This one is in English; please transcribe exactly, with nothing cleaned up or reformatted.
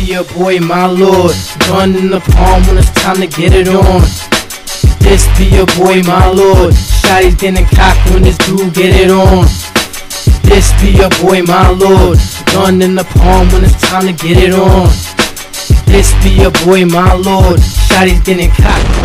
be your boy, my lord. Gun in the palm when it's time to get it on. This be your boy, my lord. Shotty's getting cocked when this dude get it on. This be your boy, my lord. Gun in the palm when it's time to get it on. This be your boy, my lord. Shotty's getting cocked.